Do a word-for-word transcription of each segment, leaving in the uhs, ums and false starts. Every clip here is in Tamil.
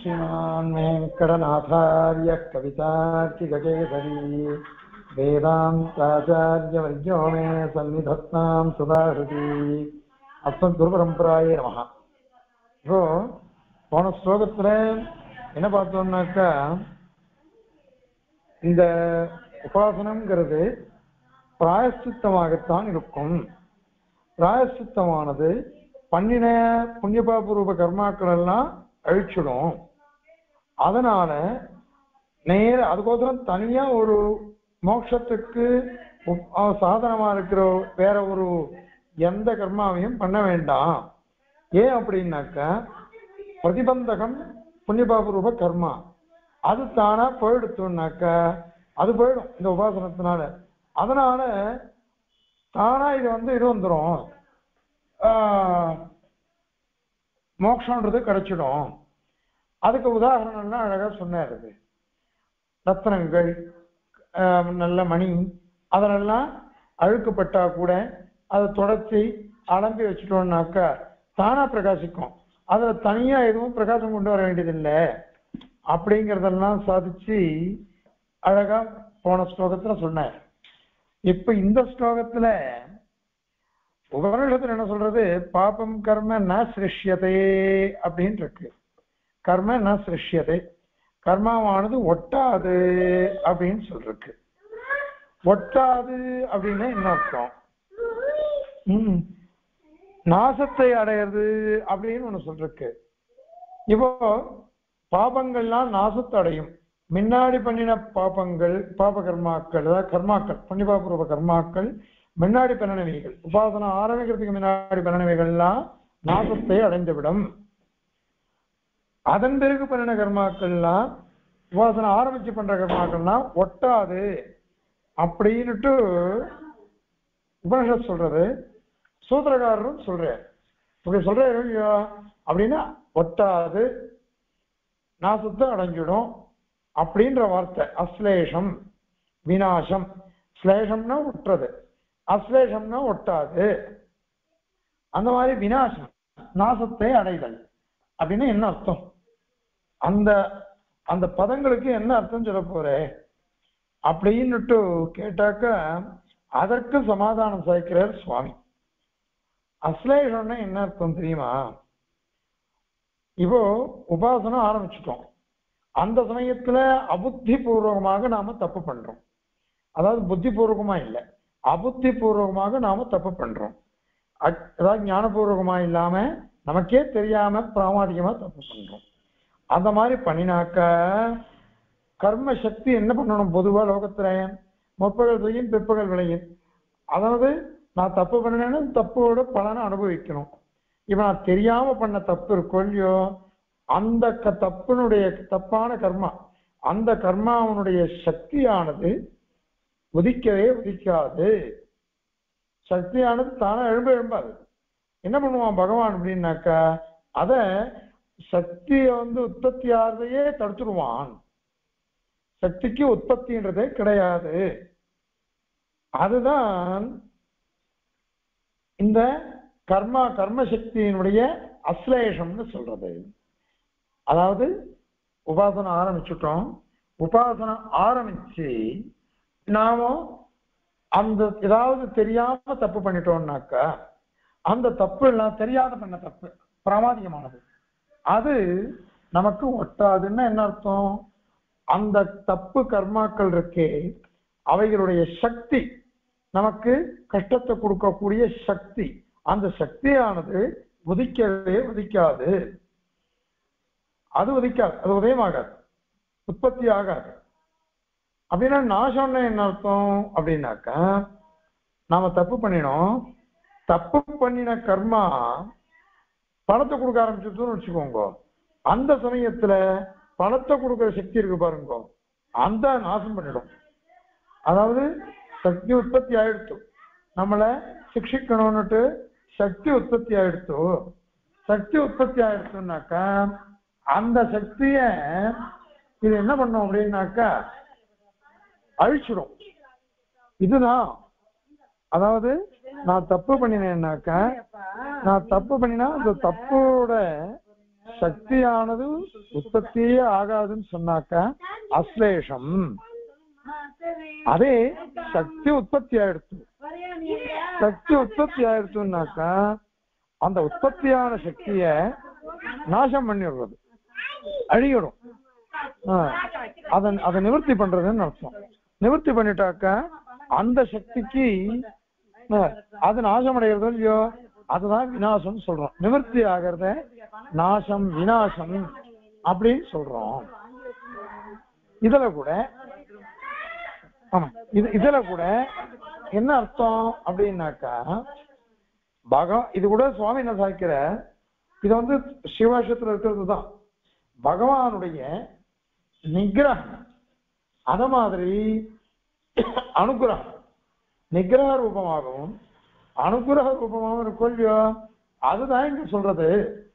श्रीमान् वेङ्कटनाथार्य कवितार्किककेसरी वेदान्ताचार्यवर्यो मे सन्निधत्तां सुधाहृति अस्मद्गुरुपरम्परायै நமஹ. இப்போ போன ஸ்லோகத்துல என்ன பார்த்தோம்னாக்கா, இந்த உபாசனம்ங்கிறது பிராயஷ்சித்தமாகத்தான் இருக்கும். பிராயஷ்சித்தமானது பண்ணின புண்ணியபாபூர்வ கர்மாக்கள் எல்லாம் அழிச்சிடும். அதனால நேர அதுக்கோசரம் தனியா ஒரு மோட்சத்துக்கு சாதனமா இருக்கிற வேற ஒரு எந்த கர்மாவையும் பண்ண வேண்டாம். ஏன் அப்படின்னாக்கா, பிரதிபந்தகம் புண்ணியபாபூர்வ கர்மா அது தானா போயிடுத்தோம்னாக்கா அது போயிடும் இந்த உபாசனத்தினால. அதனால தானா இது வந்து இது வந்துடும், மோட்சம்ன்றது கிடைச்சிடும். அதுக்கு உதாரணம்லாம் அழகா சொன்னாரு. ரத்னங்கள், நல்ல மணி அதெல்லாம் அழுக்கப்பட்டா கூட அதை தொடச்சி அலம்பி வச்சுட்டோம்னாக்கா தானா பிரகாசிக்கும். அதுல தனியா எதுவும் பிரகாசம் கொண்டு வர வேண்டியதில்லை அப்படிங்கிறதெல்லாம் சாதிச்சு அழகா போன ஸ்லோகத்துல சொன்னார். இப்ப இந்த ஸ்லோகத்துல உபநிஷத்துல என்ன சொல்றது, பாபம் கர்ம ந சிருஷ்யதே அப்படின்னு இருக்கு. கர்ம ந சிருஷ்யதே, கர்மாவானது ஒட்டாது அப்படின்னு சொல்லிருக்கு. ஒட்டாது அப்படின்னா என்ன அர்த்தம்? உம் நாசத்தை அடையிறது அப்படின்னு ஒண்ணு சொல்லிருக்கு. இப்போ பாபங்கள்லாம் நாசத்தை அடையும். முன்னாடி பண்ணின பாபங்கள் பாப கர்மாக்கள், அதாவது கர்மாக்கள் புண்ணியபாபூர்வ கர்மாக்கள் முன்னாடி பண்ணினவைகள், உபாசனை ஆரம்பிக்கிறதுக்கு முன்னாடி பண்ணினவைகள்லாம் நாசத்தை அடைந்துவிடும். அதன் பிறகு பண்ணின கர்மாக்கள்லாம் உபாசனை ஆரம்பிச்சு பண்ற கர்மாக்கள்லாம் ஒட்டாது அப்படின்னுட்டு உபனிஷத் சொல்றது. சூத்திரக்காரரும் சொல்றார். இப்படி சொல்றாரு இல்லையா அப்படின்னா, ஒட்டாது நாசத்தை அடைஞ்சிடும் அப்படின்ற வார்த்தை. அஸ்லேஷம் விநாசம், ஸ்லேஷம்னா ஒட்டுறது, அஸ்லேஷம்னா ஒட்டாது. அந்த மாதிரி விநாசம் நாசத்தை அடைதல் அப்படின்னா என்ன அர்த்தம்? அந்த அந்த பதங்களுக்கு என்ன அர்த்தம் சொல்ல போற அப்படின்னுட்டு கேட்டாக்க அதற்கு சமாதானம் சாய்க்கிறார் சுவாமி. அஸ்லேஷம்னா என்ன அர்த்தம் தெரியுமா? இப்போ உபாசனம் ஆரம்பிச்சுட்டோம், அந்த சமயத்துல அபுத்தி பூர்வகமாக நாம தப்பு பண்றோம். அதாவது புத்தி பூர்வகமா இல்லை, அபுத்தி பூர்வகமாக நாம தப்பு பண்றோம். அதாவது ஞானபூர்வகமா இல்லாம நமக்கே தெரியாம பிராமாதிகமா தப்பு பண்றோம். அந்த மாதிரி பண்ணினாக்க கர்ம சக்தி என்ன பண்ணணும்? பொதுவா லோகத்துல முற்பகல் விளையும் பிற்பகல் விளையும். அதாவது நான் தப்பு பண்ணேன்னு தப்போட பலனை அனுபவிக்கணும். இப்ப நான் தெரியாம பண்ண தப்பு இருக்கோ இல்லையோ, அந்த தப்பினுடைய தப்பான கர்மா, அந்த கர்மாவனுடைய சக்தியானது உதிக்கவே உதிக்காது. சக்தியானது தானே எழும்ப எழும்பாது. என்ன பண்ணுவான் பகவான் அப்படின்னாக்கா, அத சக்தியை வந்து உற்பத்தி ஆறதையே தடுத்துடுவான். சக்திக்கு உற்பத்தின்றதே கிடையாது. அதுதான் இந்த கர்மா கர்ம சக்தியினுடைய அஸ்லேஷம்னு சொல்றது. அதாவது உபாசனை ஆரம்பிச்சுட்டோம், உபாசனை ஆரம்பிச்சு நாம அந்த ஏதாவது தெரியாம தப்பு பண்ணிட்டோம்னாக்கா, அந்த தப்பு எல்லாம் தெரியாத பண்ண தப்பு பிரமாதிகமானது, அது நமக்கு ஒட்டாதுன்னா என்ன அர்த்தம்? அந்த தப்பு கர்மாக்கள் இருக்கே அவைகளுடைய சக்தி, நமக்கு கஷ்டத்தை கொடுக்கக்கூடிய சக்தி, அந்த சக்தியானது உதிக்கவே உதிக்காது. அது உதிக்காது, அது உதயமாகாது, உற்பத்தி ஆகாது. அப்படின்னா நாசம்னா என்ன அர்த்தம் அப்படின்னாக்கா, நாம தப்பு பண்ணினோம், தப்பு பண்ணின கர்மா பணத்தை கொடுக்க ஆரம்பிச்சுன்னு வச்சுக்கோங்க. அந்த சமயத்துல பணத்தை கொடுக்கிற சக்தி இருக்கு பாருங்க, அந்த நாசம் பண்ணிடும். அதாவது சக்தி உற்பத்தி ஆயிடுத்து, நம்மளை சிக்ஷிக்கணும்னுட்டு சக்தி உற்பத்தி ஆயிடுத்து. சக்தி உற்பத்தி ஆயிடுச்சுன்னாக்கா அந்த சக்திய இது என்ன பண்ணும் அப்படின்னாக்கா அழிச்சிடும். இதுதான், அதாவது நான் தப்பு பண்ணினேன்னாக்கா, நான் தப்பு பண்ணினா அந்த தப்போட சக்தியானது உற்பத்தியே ஆகாதுன்னு சொன்னாக்கா அஸ்லேஷம். அதே சக்தி உற்பத்தி ஆயிடுச்சு, சக்தி உற்பத்தி ஆயிடுச்சுன்னாக்கா அந்த உற்பத்தியான சக்திய நாசம் பண்ணிடுறது, அழியிடும். அதை அதை நிவர்த்தி பண்றதுன்னு அர்த்தம். நிவர்த்தி பண்ணிட்டாக்கா அந்த சக்திக்கு அது நாசம் அடைகிறது இல்லையோ, அதுதான் விநாசம் சொல்றோம். நிவர்த்தி ஆகிறத நாசம் விநாசம் அப்படின்னு சொல்றோம். இதுல கூட ஆமா இது இதுல கூட என்ன அர்த்தம் அப்படின்னாக்கா பகவான் இது கூட சுவாமி என்ன சாய்க்கிற, இது வந்து சிவாஷத்துல இருக்கிறது தான் பகவானுடைய நிகிரகம். அத மாதிரி அனுகிரகம் நிகிரக ரூபமாகவும் அனுகிரக ரூபமாகவும் இருக்கும் இல்லையோ, அதுதான் இங்க சொல்றது.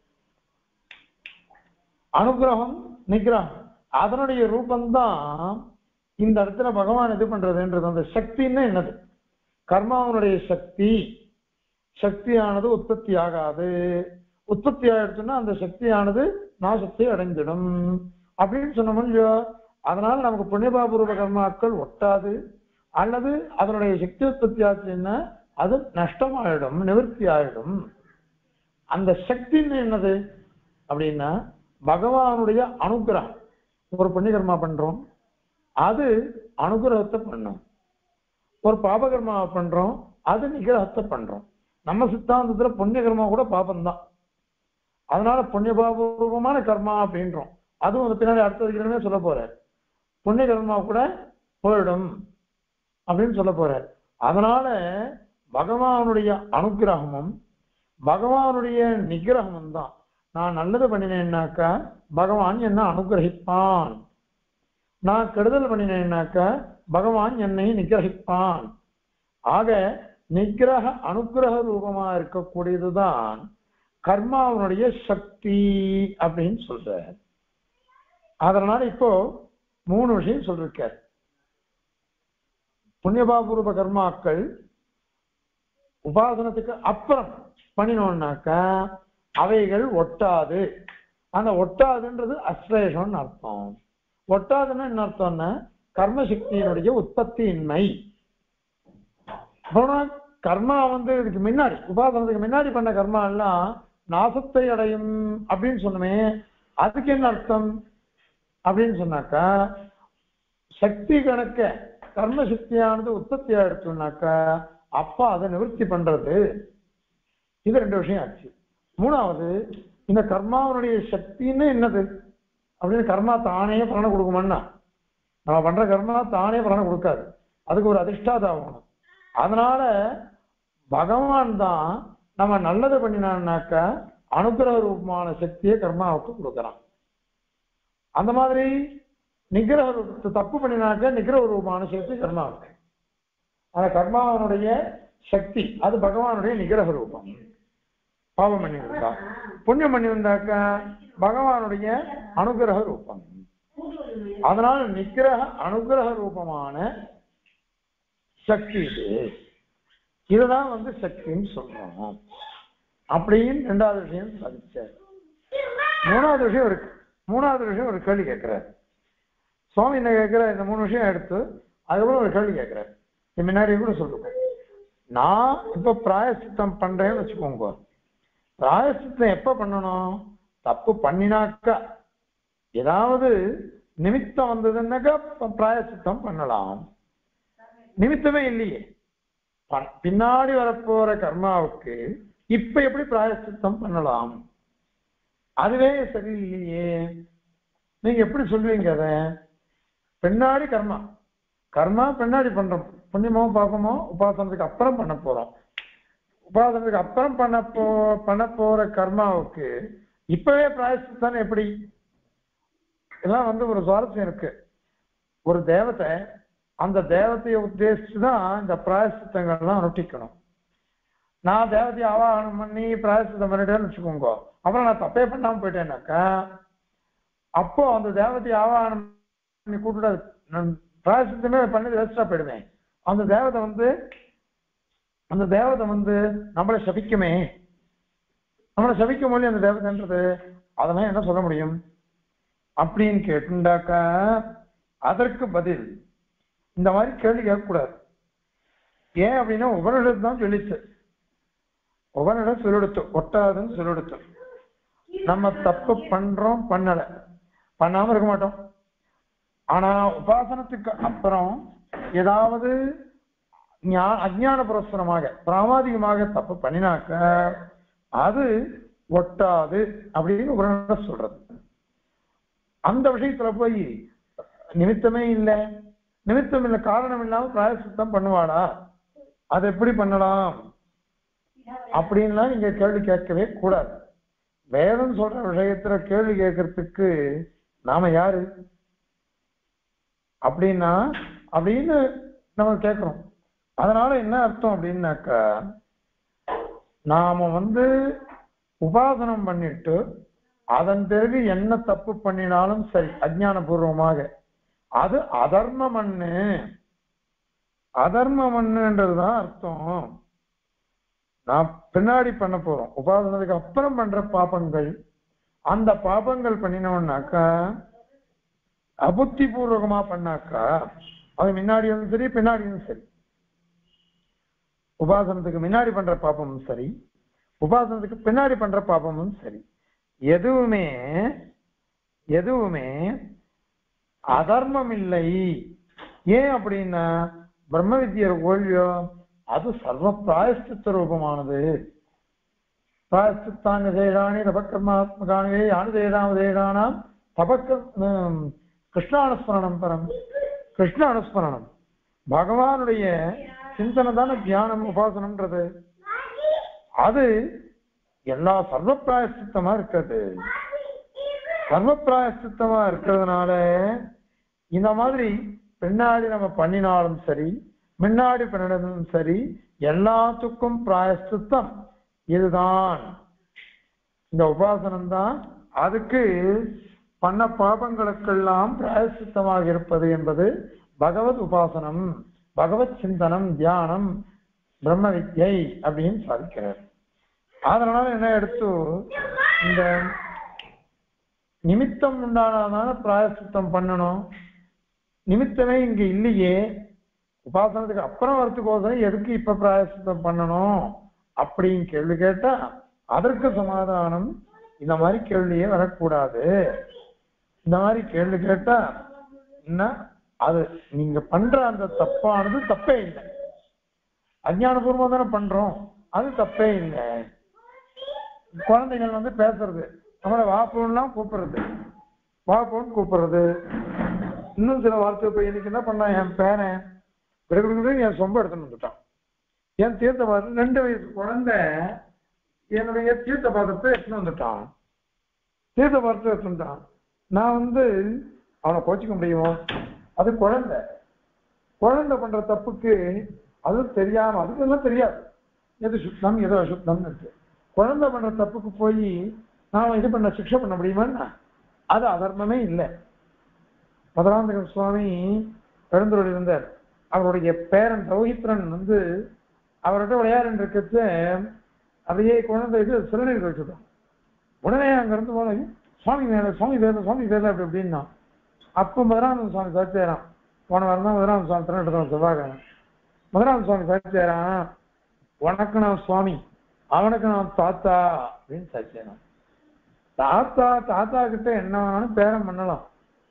அனுகிரகம் நிகிரகம் அதனுடைய ரூபந்தான் இந்த இடத்துல பகவான் இது பண்றதுன்றது. அந்த சக்தின்னு என்னது, கர்மாவனுடைய சக்தி. சக்தியானது உற்பத்தி ஆகாது, உற்பத்தி ஆயிடுச்சுன்னா அந்த சக்தியானது நாசத்தை அடைஞ்சிடும் அப்படின்னு சொன்னோம் இல்லையோ. அதனால நமக்கு புண்ணியபாபூர்வ கர்மாக்கள் ஒட்டாது, அல்லது அதனுடைய சக்தி உற்பத்தி ஆச்சுன்னா அது நஷ்டமாயிடும், நிவர்த்தி ஆயிடும். அந்த சக்தின்னு என்னது அப்படின்னா பகவானுடைய அனுகிரகம். ஒரு புண்ணியகர்மா பண்றோம், அது அனுகிரகத்தை பண்ணும். ஒரு பாபகர்மாவை பண்றோம், அது நிகிரகத்தை பண்றோம். நம்ம சித்தாந்தத்துல புண்ணியகர்மா கூட பாபம்தான். அதனால புண்ணியபாபூர்வமான கர்மா அப்படின்றோம். அதுவும் அந்த பின்னாடி அடுத்த சொல்ல போற புண்ணிய கர்மா கூட போயிடும் அப்படின்னு சொல்ல போற. அதனால பகவானுடைய அனுகிரகமும் பகவானுடைய நிகிரகமும் தான். நான் நல்லது பண்ணினேன்னாக்கா பகவான் என்ன அனுகிரகிப்பான், நான் கெடுதல் பண்ணினேன்னாக்கா பகவான் என்னை நிகிரகிப்பான். ஆக நிகிரக அனுகிரக ரூபமா இருக்கக்கூடியதுதான் கர்மாவனுடைய சக்தி அப்படின்னு சொல்ற. அதனால இப்போ மூணு விஷயம் சொல்லிருக்கார். புண்ணியபாபூர்வ கர்மாக்கள் உபாசனத்துக்கு அப்புறம் பண்ணினோம்னாக்கா அவைகள் ஒட்டாது. அந்த ஒட்டாதுன்றது அஸ்லேஷம்னு அர்த்தம். ஒட்டாதுன்னா என்ன அர்த்தம்னா கர்மசக்தியினுடைய உற்பத்தியின்மை. கர்மா வந்து இதுக்கு முன்னாடி உபாசனத்துக்கு முன்னாடி பண்ண கர்மா எல்லாம் நாசத்தை அடையும் அப்படின்னு சொன்னமே, அதுக்கு என்ன அர்த்தம் அப்படின்னு சொன்னாக்கா சக்தி கணக்க கர்ம சக்தியானது உற்பத்தி ஆயிடுச்சுனாக்கா அப்பா அதை நிவர்த்தி பண்றது. இது ரெண்டு விஷயம் ஆச்சு. மூணாவது, இந்த கர்மாவனுடைய சக்தின்னு என்னது அப்படின்னு, கர்மா தானே பலனை கொடுக்குமான்னா நம்ம பண்ற கர்மா தானே பலனை கொடுக்காது, அதுக்கு ஒரு அதிஷ்டாதாகணும். அதனால பகவான் தான் நம்ம நல்லது பண்ணினான்னாக்கா அனுகிரக ரூபமான சக்தியை கர்மாவுக்கு கொடுக்குறான். அந்த மாதிரி நிகிரக ரூபத்தை தப்பு பண்ணினாக்க நிகிரக ரூபமான சக்தி கர்மாவுக்கு. அந்த கர்மாவனுடைய சக்தி அது பகவானுடைய நிகிரக ரூபம். பாவம் பண்ணி இருந்தா புண்ணியம் பண்ணி இருந்தாக்கா பகவானுடைய அனுகிரக ரூபம். அதனால நிகிரக அனுகிரக ரூபமான சக்தி இது. இதுதான் வந்து சக்தின்னு சொல்றோம் அப்படின்னு ரெண்டாவது விஷயம் சாதிச்சார். மூணாவது விஷயம் இருக்கு. மூணாவது விஷயம் ஒரு கேள்வி கேட்கிறார் சுவாமி. என்ன கேட்கிற, இந்த மூணு விஷயம் எடுத்து அதுக்கப்புறம் ஒரு கேள்வி கேட்கிறார். முன்னாடி கூட சொல்லுங்க, நான் இப்ப பிராயசித்தம் பண்றேன்னு வச்சுக்கோங்க. பிராயசித்தம் எப்ப பண்ணணும், தப்பு பண்ணினாக்கா ஏதாவது நிமித்தம் வந்ததுன்னாக்கா பிராயசித்தம் பண்ணலாம். நிமித்தமே இல்லையே, பின்னாடி வரப்போற கர்மாவுக்கு இப்ப எப்படி பிராயசித்தம் பண்ணலாம், அதுவே சரியில்லையே. நீங்க எப்படி சொல்லுவீங்க அதை? பின்னாடி கர்மா கர்மா பின்னாடி பண்றோம், புண்ணியமோ பாப்பமோ உபாசனத்துக்கு அப்புறம் பண்ண போறோம். உபாசனத்துக்கு அப்புறம் பண்ண போ பண்ண போற கர்மாவுக்கு இப்பவே பிராயசித்தம் எப்படி? இதெல்லாம் வந்து ஒரு சுவாரஸ்யம் இருக்கு. ஒரு தேவத்தை, அந்த தேவத்தையை உத்தேசிச்சுதான் இந்த பிராயசித்தங்கள்லாம் அனுஷ்டிக்கணும். நான் தேவதையை ஆவாகனம் பண்ணி பிராயசித்தம் பண்ணிட்டேன்னு வச்சுக்கோங்க, அப்புறம் நான் தப்பே பண்ணாம போயிட்டேன்னாக்கா அப்போ அந்த தேவதையை ஆவாகனம் பண்ணி கூப்பிடாது, நான் பிராயசித்தமே பண்ணி வேஸ்டா போயிடுவேன். அந்த தேவதை வந்து அந்த தேவதை வந்து நம்மளை சபிக்குமே, நம்மளை சபிக்கும் போது அந்த தேவதைன்றது அதெல்லாம் என்ன சொல்ல முடியும் அப்படின்னு கேட்டுண்டாக்கா அதற்கு பதில் இந்த மாதிரி கேள்வி கேட்கக்கூடாது. ஏன் அப்படின்னா உபனிடம் தான் சொல்லிச்சு, உபனிடம் சொல்லிடுத்து, ஒட்டாதுன்னு சொல்லிடுத்து. நம்ம தப்பு பண்றோம் பண்ணல, பண்ணாம இருக்க மாட்டோம். ஆனா உபாசனத்துக்கு அப்புறம் ஏதாவது அஜ்ஞான புரஸ்தரமாக பிராமாதிகமாக தப்பு பண்ணினாக்க அது ஒட்டாது அப்படின்னு உபனிடம் சொல்றது. அந்த விஷயத்துல போய் நிமித்தமே இல்லை, நிமித்தம் இல்லை காரணம் இல்லாம பிராயசித்தம் பண்ணுவாளா, அது எப்படி பண்ணலாம் அப்படின்லாம் நீங்க கேள்வி கேட்கவே கூடாது. வேதம் சொல்ற விஷயத்துல கேள்வி கேட்கறதுக்கு நாம யாரு அப்படின்னா அப்படின்னு நம்ம கேட்கிறோம். அதனால என்ன அர்த்தம் அப்படின்னாக்கா, நாம வந்து உபாசனம் பண்ணிட்டு அதன் பிறகு என்ன தப்பு பண்ணினாலும் சரி அஜ்ஞான பூர்வமாக அது அதர்ம மண்ணு, அதர்ம மண்ணுன்றதுதான் அர்த்தம். நான் பின்னாடி பண்ண போறோம் உபாசனத்துக்கு அப்புறம் பண்ற பாபங்கள், அந்த பாபங்கள் பண்ணினோம்னாக்கா அபுத்தி பூர்வகமா பண்ணாக்கா அது முன்னாடியும் சரி பின்னாடியும் சரி, உபாசனத்துக்கு முன்னாடி பண்ற பாபமும் சரி உபாசனத்துக்கு பின்னாடி பண்ற பாபமும் சரி, எதுவுமே எதுவுமே அதர்மம் இல்லை. ஏன் அப்படின்னா பிரம்ம வித்யர் ஓல்வியோ அது சர்வ பிராயஷ்சித்த ரூபமானது. பிராயஷ்சித்தாங்க தேடானி தபக்கர்மாத்மகானே யானு தேடாம தேடானாம் தபக்க கிருஷ்ணானுஸ்மரணம் பரம், கிருஷ்ண அனுஸ்மரணம் பகவானுடைய சிந்தனை தானே தியானம் உபாசனம்ன்றது. அது எல்லா சர்வ பிராயஷ்சித்தமா இருக்கிறது. சர்வ பிராயஷ்சித்தமா இருக்கிறதுனால இந்த மாதிரி பின்னாடி நம்ம பண்ணினாலும் சரி முன்னாடி பண்ணினாலும் சரி எல்லாத்துக்கும் பிராயஷ்சித்தம் இதுதான், இந்த உபாசனம் தான். அதுக்கு பண்ண பாபங்களுக்கெல்லாம் பிராயஷ்சித்தமாக இருப்பது என்பது பகவத் உபாசனம், பகவத் சிந்தனம், தியானம், பிரம்ம வித்யை அப்படின்னு சாதிக்கிறார். அதனால என்ன எடுத்து இந்த நிமித்தம் உண்டானதான பிராயஷ்சித்தம் பண்ணணும். நிமித்தமே இங்க இல்லையே, உபாசனத்துக்கு அப்புறம் வரத்துக்கோசரம் எதுக்கு இப்ப பிராயஷ்சித்தம் பண்ணணும் அப்படின்னு கேள்வி கேட்டா அதற்கு சமாதானம் இந்த மாதிரி கேள்வியே வரக்கூடாது. இந்த மாதிரி கேள்வி கேட்டா என்ன, அது நீங்க பண்ற அந்த தப்பானது தப்பே இல்லை, அஞ்ஞானபூர்வமா தானே பண்றோம், அது தப்பே இல்லை. குழந்தைகள் வந்து பேசுறது, நம்மள வாப்போன்னுலாம் கூப்பிடுறது, வாப்போன்னு கூப்பிடுறது, இன்னும் சில வார்த்தை போய் இன்னைக்கு என்ன பண்ணான் என் பேரன் விடுவிடு என் சொம்ப எடுத்துன்னு வந்துட்டான். என் தீர்த்த பாத்திரம் ரெண்டு வயசு குழந்தை என்னுடைய தீர்த்த பாத்திரத்தை எடுத்துன்னு வந்துட்டான். தீர்த்த பாத்திரத்தை எடுத்துட்டான். நான் வந்து அவனை கோச்சிக்க முடியுமோ? அது குழந்தை, குழந்தை பண்ற தப்புக்கு அது தெரியாம, அதுக்கு எல்லாம் தெரியாது எது சுத்தம் எதோ அசுத்தம் இருக்கு. குழந்தை பண்ற தப்புக்கு போய் நாம இது பண்ண சிக்ஷை பண்ண முடியுமான்னா அது அதர்மமே இல்லை. மதுராந்தக சுவாமி எழுந்தருள் இருந்தார். அவருடைய பேரன் ரௌஹித்ரன் வந்து அவர்கிட்ட விளையாடு இருக்கிறது அப்படியே குழந்தை இது சிறுநீர் கழிச்சுட்டான். உடனே அங்கிருந்து போன சுவாமி மேல சுவாமி பேர சுவாமி பேர அப்படி அப்படின்னா அப்போ மதுரானந்த சுவாமி சாட்சியாரான். போன வாரம் தான் மதுரானந்த சுவாமி திருநெடுத்தவன் செவ்வாய்க்கிழமை மதுரானந்த சுவாமி சாட்சியாரான், உனக்கு நான் சுவாமி அவனுக்கு நான் தாத்தா அப்படின்னு சாட்சியாரான். தாத்தா தாத்தா கிட்ட என்ன வேணாலும் பேரம் பண்ணலாம்.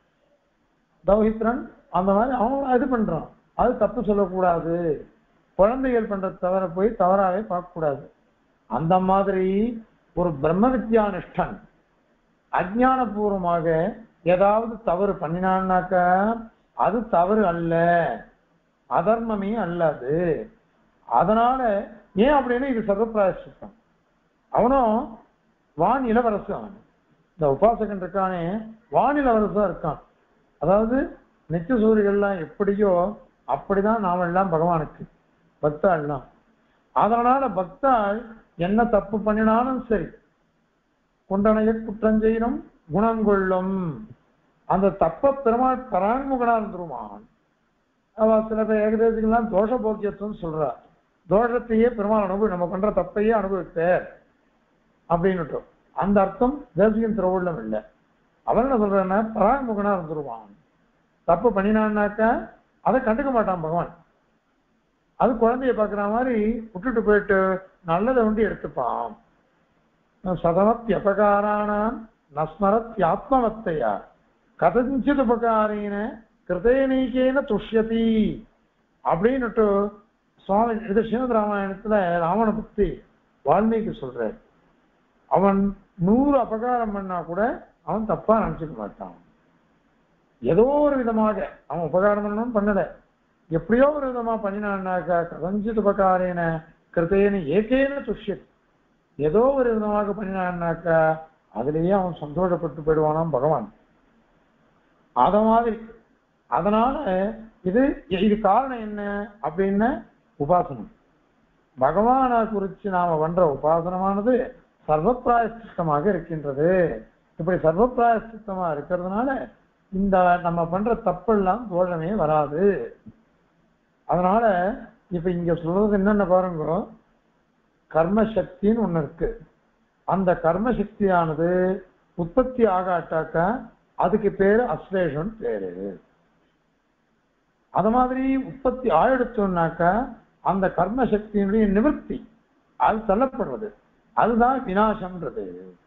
தௌஹித்ரன் அந்த மாதிரி அவன் இது பண்றான், அது தப்பு சொல்லக்கூடாது. குழந்தைகள் பண்ற தவற போய் தவறாவே பார்க்கக்கூடாது. அந்த மாதிரி ஒரு பிரம்ம வித்யானிஷ்டன் அஜ்ஞான பூர்வமாக ஏதாவது தவறு பண்ணினான்னாக்க அது தவறு அல்ல, அதர்மமே அல்லது. அதனால ஏன் அப்படின்னா இது சர்வப்பிராயஷ்சித்தம். அவனும் வான் இளவரசு, அவன் இந்த உபாசகன் இருக்கானே வான் இளவரசா இருக்கான். அதாவது நித்திய சூரியர்கள்லாம் எப்படியோ அப்படிதான் நாம எல்லாம் பகவானுக்கு பக்தாள்லாம். அதனால பக்தாள் என்ன தப்பு பண்ணினாலும் சரி குண்டனைய குற்றஞ்செய்யணும் குணங்கொள்ளும், அந்த தப்ப பெருமாள் பரான்முகனா இருந்துருவான். அவ சில பேர் ஏகதேசங்கள்லாம் தோஷ போக்கியத்துவம் சொல்றா, தோஷத்தையே பெருமாள் அனுபவி நம்ம பண்ற தப்பையே அனுபவித்தார் அப்படின்னுட்டோம். அந்த அர்த்தம் தேசிகன் திருவள்ளுவம் இல்லை. அவன் என்ன சொல்றான்னா பராமுகனா இருந்துருவான். தப்பு பண்ணினான்னாக்கா அதை கண்டுக்க மாட்டான் பகவான். அது குழந்தைய பாக்குற மாதிரி விட்டுட்டு போயிட்டு நல்லதை ஒண்டி எடுத்துப்பான். சதமத்யபகாரான நஸ்மரத்யாத்மவத்தையா கதஞ்சித் உபகாரீன கிருதேனீகேன துஷ்யதி அப்படின்னுட்டு சுவாமி இது ஸ்ரீமத் ராமாயணத்துல ராவண பக்தி வால்மீகி சொல்றார். அவன் நூறு அபகாரம் பண்ணா கூட அவன் தப்பா நினைச்சுக்க மாட்டான். ஏதோ ஒரு விதமாக அவன் உபகாரம் பண்ணணும் பண்ணல, எப்படியோ ஒரு விதமா பண்ணினான்னாக்கா கதஞ்சித் உபகாரேன கிருத்தேன ஏகேன துஷ்யத், ஏதோ ஒரு விதமாக பண்ணினான்னாக்கா அதுலேயே அவன் சந்தோஷப்பட்டு போயிடுவானாம் பகவான். அத மாதிரி அதனால இது இது காரணம் என்ன அப்படின்னா உபாசனம். பகவானை குறித்து நாம பண்ற உபாசனமானது சர்வப்பிராயசித்தமாக இருக்கின்றது. இப்படி சர்வப்பிராயசித்தமா இருக்கிறதுனால இந்த நம்ம பண்ற தப்பெல்லாம் தோஷமே வராது. அதனால இப்ப இங்க சொல்றது என்னென்ன பாருங்க, கர்மசக்தின்னு ஒண்ணு இருக்கு. அந்த கர்மசக்தியானது உற்பத்தி ஆகாட்டாக்கா அதுக்கு பேரு அஸ்லேஷன் பேரு. அது மாதிரி உற்பத்தி ஆயிடுச்சோம்னாக்கா அந்த கர்மசக்தியினுடைய நிவர்த்தி அது தள்ளப்படுறது, அதுதான் விநாசம்ன்றது.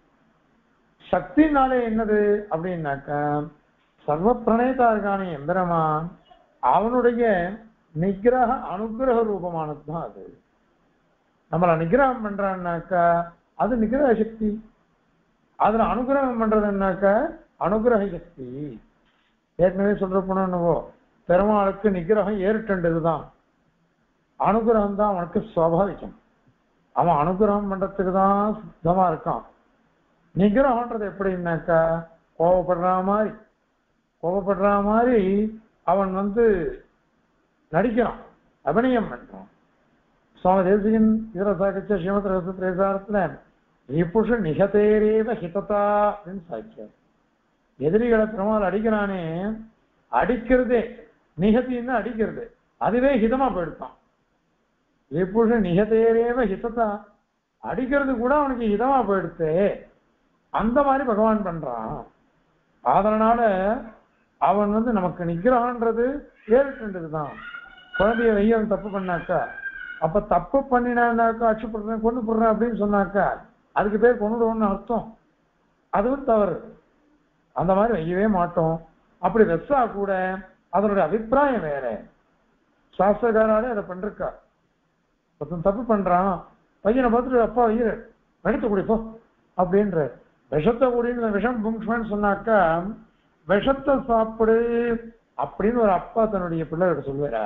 சக்தினாலே என்னது அப்படின்னாக்கா சர்வ பிரணேதா இருக்கான எந்திரமான் அவனுடைய நிகிரக அனுகிரக ரூபமானது தான் அது. நம்மள நிகிரகம் பண்றான்னாக்கா அது நிகிரக சக்தி, அதுல அனுகிரகம் பண்றதுன்னாக்கா அனுகிரக சக்தி. ஏற்கனவே சொல்ற போனோ பெருமாளுக்கு நிகிரகம் ஏறிட்டதுதான், அனுகிரகம் தான் அவனுக்கு சுவாபாவிகம். அவன் அனுகிரகம் பண்றதுக்கு தான் சுத்தமா இருக்கான். நிகிரகம்ன்றது எப்படின்னாக்கா கோபப்படுற மாதிரி கோபப்படுற மாதிரி அவன் வந்து நடிக்கிறான், அபிநயம் பண்றான். சுவாமி தேசிகன் இதர சாகித்ய ஸ்ரீமத் ரகசியத்துல புருஷ நிகதேரேவ ஹிததா அப்படின்னு சாய்ச்சார். எதிரிகளை பெருமாள் அடிக்கிறானே, அடிக்கிறதே நிகத்தின்னு அடிக்கிறது அதுவே ஹிதமா போயிடுத்தான். புருஷ நிகதேரேவ ஹிததா அடிக்கிறது கூட அவனுக்கு ஹிதமா போயிடுத்து. அந்த மாதிரி பகவான் பண்றான். அதனால அவன் வந்து நமக்கு நிகிரகன்றது ஏறிட்டுதான். குழந்தைய வெய்யவன் தப்பு பண்ணாக்கா, அப்ப தப்பு பண்ணினாக்கா அச்சுப்படுறேன் கொண்டு போடுறேன் அப்படின்னு சொன்னாக்கா அதுக்கு பேர் கொண்டுடுவோம்னு அர்த்தம். அதுவும் தவறு. அந்த மாதிரி வையவே மாட்டோம். அப்படி வெச்சா கூட அதனுடைய அபிப்பிராயம் வேற. சாஸ்திரக்காராலே அதை பண்றா. ஒருத்தன் தப்பு பண்றான், பையனை பார்த்துட்டு அப்பா வையிற வெடுத்து குடிப்போ அப்படின்ற விஷத்தை குடின்னு விஷம் புங்ஷ்மன்னு சொன்னாக்கா விஷத்தை சாப்பிடு அப்படின்னு ஒரு அப்பா தன்னுடைய பிள்ளைகிட்ட சொல்லுவாரா?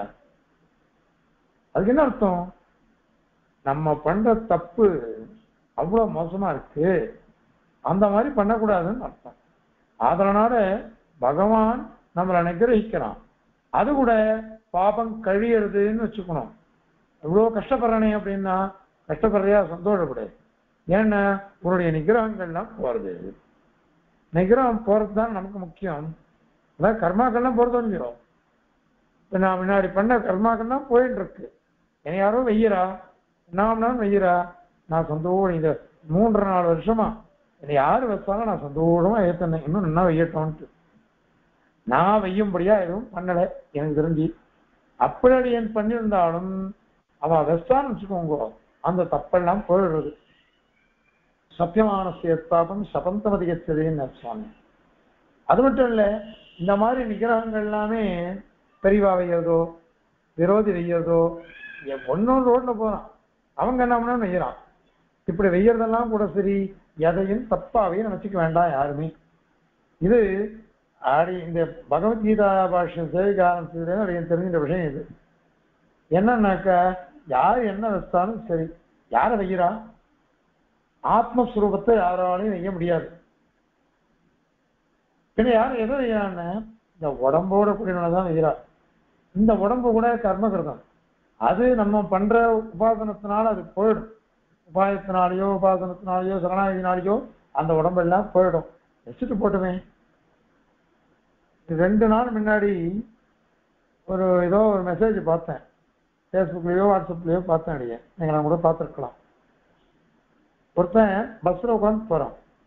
அதுக்கு என்ன அர்த்தம்? நம்ம பண்ற தப்பு அவ்வளவு மோசமா இருக்கு, அந்த மாதிரி பண்ணக்கூடாதுன்னு அர்த்தம். அதனால பகவான் நம்மளை நிகிரகிக்கிறான். அது கூட பாபம் கழியறதுன்னு வச்சுக்கணும். இவ்வளவு கஷ்டப்படுறானே அப்படின்னா கஷ்டப்படுறியா சந்தோஷப்படு. ஏன்னா உன்னுடைய நிகிரகங்கள்லாம் போறது, நிகிரகம் போறது தான் நமக்கு முக்கியம். அதான் கர்மாக்கள்லாம் போறது வந்துடும். இப்ப நான் முன்னாடி பண்ண கர்மாக்கள்லாம் போயிட்டு இருக்கு. என்னை யாரோ வெய்யரா நான் வெய்யரா நான் சந்தோஷம். இந்த மூன்றரை நாலு வருஷமா என்னை யாரு வச்சாலும் நான் சந்தோஷமா ஏத்தனேன். இன்னும் நல்லா வெய்யட்டோன்ட்டு நான் வெய்யும்படியா எதுவும் பண்ணல எனக்கு தெரிஞ்சு. அப்படி என் பண்ணியிருந்தாலும் அவ வெஸ்டான்னு வச்சுக்கோங்க, அந்த தப்பெல்லாம் போயிடுறது. சத்தியமான சேத்தாபம் சபந்தமதிகச்சதுன்னு சுவாமி. அது மட்டும் இல்ல, இந்த மாதிரி நிகிரகங்கள் எல்லாமே பெரியவா வைக்கிறதோ விரோதி வெய்யறதோ ஒன்னொன்று ரோட்ல போறான் அவங்க என்ன பண்ணா வெய்யறான். இப்படி வெய்யறதெல்லாம் கூட சரி, எதையும் தப்பாவே நினைச்சுக்க வேண்டாம் யாருமே. இது ஆடி இந்த பகவத்கீதா பாஷ்யம் சேவிக்க ஆரம்பிச்சதுன்னு தெரிஞ்சின்ற விஷயம் இது. என்னன்னாக்கா யாரு என்ன வச்சாலும் சரி, யார வெய்யறா? ஆத்மஸ்வரூபத்தை யாராலையும் வெய்ய முடியாது. பின்ன யாரும் எதை வெய்யறான்னு இந்த உடம்போட கூடியதான் வெய்யறா. இந்த உடம்பு கூட கர்மகிருதம், அது நம்ம பண்ற உபாசனத்தினால அது போயிடும். உபாயத்தினாலேயோ உபாசனத்தினாலேயோ சரணாகினாலேயோ அந்த உடம்பெல்லாம் போயிடும். வச்சுட்டு போட்டுமே. ரெண்டு நாள் முன்னாடி ஒரு ஏதோ ஒரு மெசேஜ் பார்த்தேன், ஃபேஸ்புக்லயோ வாட்ஸ்அப்லயோ பார்த்தேன். அடியே நீங்க நான் கூட பார்த்துருக்கலாம். ஒருத்தன் பஸ்ல உட்காந்து போறான்,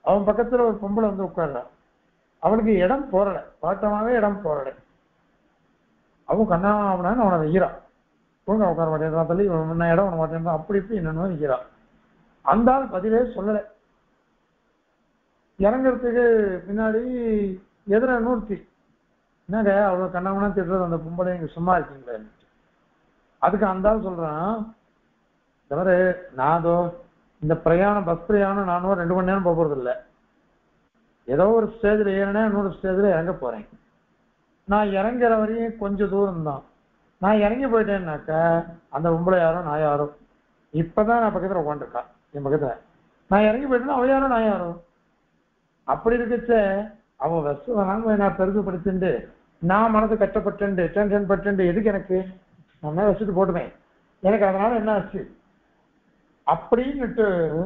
அவன் பக்கத்துல ஒரு பொம்பளை வந்து உட்கார்றா. அவளுக்கு இடம் போறல, பாட்டமாவே இடம் போறல. அவன் கண்ணா அவனான்னு அவனை வைக்கிறான். ஒழுங்கா உட்கார மாட்டேன்றான், தள்ளி முன்ன இடம் பண்ண மாட்டேன்றான், அப்படி இப்படி என்னன்னு வைக்கிறான். அந்த ஆள் பதிலே சொல்லலை. இறங்குறதுக்கு பின்னாடி எதிர நூர்த்தி என்னங்க அவ்வளவு கண்ணாமனா திட்டுறது அந்த பொம்பளை இங்க சும்மா இருக்கீங்களே. அதுக்கு அந்த ஆள் சொல்றான், தவிர நாதோ இந்த பிரயாணம் பஸ் பிரயாணம் நானும் ரெண்டு மணி நேரம் போறது இல்லை. ஏதோ ஒரு ஸ்டேஜ்ல ஏறினா இன்னொரு ஸ்டேஜ்ல இறங்க போறேன். நான் இறங்குற வரையும் கொஞ்சம் தூரம் தான். நான் இறங்கி போயிட்டேன்னாக்க அந்த பொம்பளை யாரோ நான் யாரோ. இப்பதான் நான் பக்கத்துல உட்காந்துருக்கான் என் பக்கத்துல. நான் இறங்கி போயிட்டேன்னா அவ யாரோ நான் யாரோ. அப்படி இருக்கச்ச அவன் வசதி நான் பெருசுப்படுத்திண்டு நான் மனசு கஷ்டப்பட்டு டென்ஷன் பட்டு எதுக்கு எனக்கு நான் வச்சுட்டு போட்டுமே எனக்கு அதனால என்ன ஆச்சு அப்படின்னுட்டு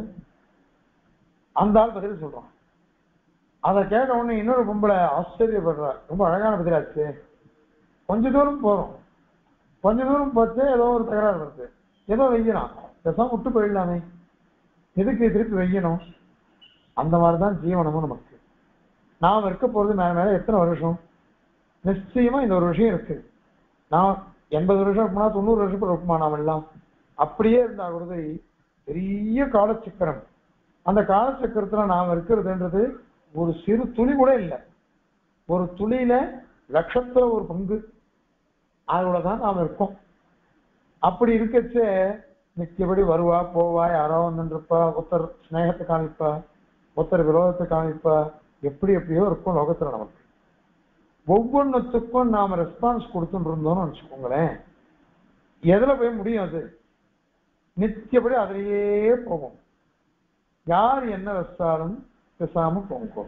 அந்த ஆள் பதில் சொல்றான். அதை கேட்ட உடனே இன்னொரு பொம்பளை ஆச்சரியப்படுறா, ரொம்ப அழகான பதிலாச்சு. கொஞ்ச தூரம் போறோம், கொஞ்ச தூரம் பார்த்து ஏதோ ஒரு தகராறு வருது, ஏதோ வைக்கிறான், பேசாம விட்டு போயிடலாமே, எதுக்கு திருப்பி வைக்கணும். அந்த மாதிரிதான் ஜீவனமும் நமக்கு. நாம் இருக்க போறது மேல மேல எத்தனை வருஷம், நிச்சயமா இந்த ஒரு விஷயம் இருக்கு. நான் எண்பது வருஷம் இருக்குமா தொண்ணூறு வருஷம் இருக்குமா நாம் எல்லாம் அப்படியே இருந்தா கூட பெரிய காலச்சக்கரம். அந்த காலச்சக்கரத்துல நாம் இருக்கிறதுன்றது ஒரு சிறு துளி கூட இல்லை. ஒரு துளியில லட்சத்துல ஒரு பங்கு அதோடதான் நாம் இருக்கோம். அப்படி இருக்கச்ச நிச்சயப்படி வருவா போவா, யாரோ வந்துருப்பா, ஒருத்தர் ஸ்நேகத்தை காமிப்பா, ஒருத்தர் விரோதத்தை காமிப்பா, எப்படி எப்படியோ இருக்கும் லோகத்துல. நமக்கு ஒவ்வொன்றுத்துக்கும் நாம ரெஸ்பான்ஸ் கொடுத்துட்டு இருந்தோம்னு நினைச்சுக்கோங்களேன், எதுல போய் முடியும்? அது நிச்சயப்படி அதிலேயே போகும். யார் என்ன வச்சாலும் பேசாம போகும்.